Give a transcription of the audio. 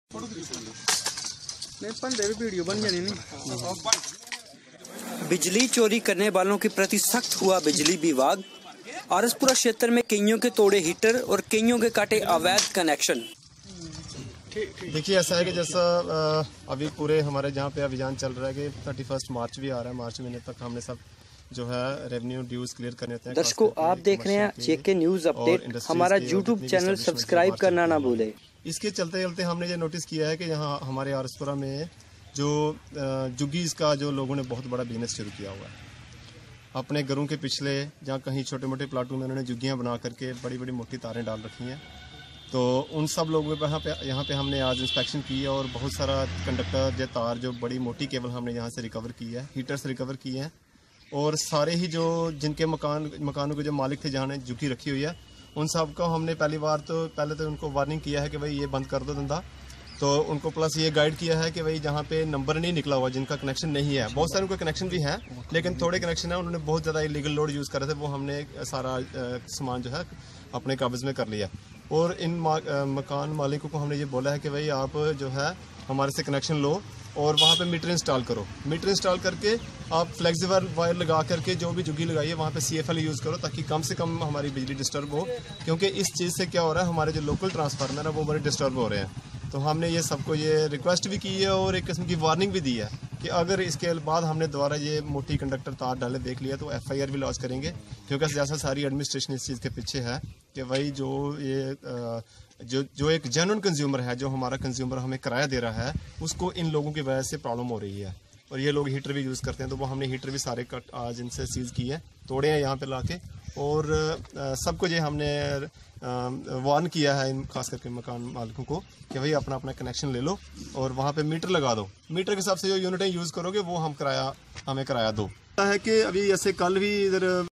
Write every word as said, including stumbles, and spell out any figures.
Video बन जानी नहीं। बिजली चोरी करने वालों के प्रति सख्त हुआ बिजली विभाग। आरसपुरा क्षेत्र में कईयों के तोड़े हीटर और कईयों के काटे अवैध कनेक्शन। देखिए ऐसा है कि जैसा अभी पूरे हमारे जहाँ पे अभियान चल रहा है कि थर्टी फर्स्ट मार्च भी आ रहा है, मार्च महीने तक हमने सब जो है रेवेन्यू ड्यूज क्लियर करने होते हैं। दर्शकों आप देख रहे हैं जेके न्यूज अपडेट, हमारा यूट्यूब चैनल सब्सक्राइब करना ना भूले। इसके चलते चलते हमने ये नोटिस किया है कि यहाँ हमारे आरसपुरा में जो जुगीज का जो लोगों ने बहुत बड़ा बिजनेस शुरू किया हुआ है। अपने घरों के पिछले जहाँ कहीं छोटे मोटे प्लाटों में उन्होंने जुगियाँ बना करके बड़ी बड़ी मोटी तारें डाल रखी हैं। तो उन सब लोगों पे यहाँ पे यहाँ पे हमने आज इंस्पेक्शन की है और बहुत सारा कंडक्टर जो तार जो बड़ी मोटी केबल हमने यहाँ से रिकवर की है, हीटर्स रिकवर किए हैं। और सारे ही जो जिनके मकान मकानों के जो मालिक थे जहाँ ने जुकी रखी हुई है उन सब को हमने पहली बार तो पहले तो उनको वार्निंग किया है कि भाई ये बंद कर दो धंधा। तो उनको प्लस ये गाइड किया है कि भाई जहाँ पे नंबर नहीं निकला हुआ, जिनका कनेक्शन नहीं है, बहुत सारे उनके कनेक्शन भी हैं लेकिन थोड़े कनेक्शन है, उन्होंने बहुत ज़्यादा इलीगल लोड यूज़ कर रहे थे, वो हमने सारा सामान जो है अपने काबज़ में कर लिया। और इन मकान मालिकों को हमने ये बोला है कि भाई आप जो है हमारे से कनेक्शन लो और वहाँ पे मीटर इंस्टॉल करो। मीटर इंस्टॉल करके आप फ्लेक्सिबल वायर लगा करके जो भी जुगी लगाइए वहाँ पे सी एफ एल यूज़ करो ताकि कम से कम हमारी बिजली डिस्टर्ब हो, क्योंकि इस चीज़ से क्या हो रहा है हमारे जो लोकल ट्रांसफार्मर है वो बड़े डिस्टर्ब हो रहे हैं। तो हमने ये सबको ये रिक्वेस्ट भी की है और एक किस्म की वार्निंग भी दी है कि अगर इसके बाद हमने दोबारा ये मोटी कंडक्टर तार डाले देख लिया तो एफ आई आर भी लॉन्च करेंगे, क्योंकि जैसा सारी एडमिनिस्ट्रेशन इस चीज़ के पीछे है कि भाई जो ये जो जो एक जेन्युइन कंज्यूमर है, जो हमारा कंज्यूमर हमें किराया दे रहा है, उसको इन लोगों की वजह से प्रॉब्लम हो रही है। और ये लोग हीटर भी यूज़ करते हैं, तो वो हमने हीटर भी सारे कट आज इनसे सीज़ किए हैं, तोड़े हैं यहाँ पे लाके। और सबको ये हमने वार्न किया है इन खास करके मकान मालिकों को कि भाई अपना अपना कनेक्शन ले लो और वहाँ पे मीटर लगा दो। मीटर के हिसाब से जो यूनिटें यूज़ करोगे वो हम किराया हमें किराया दो। है कि अभी ऐसे कल भी इधर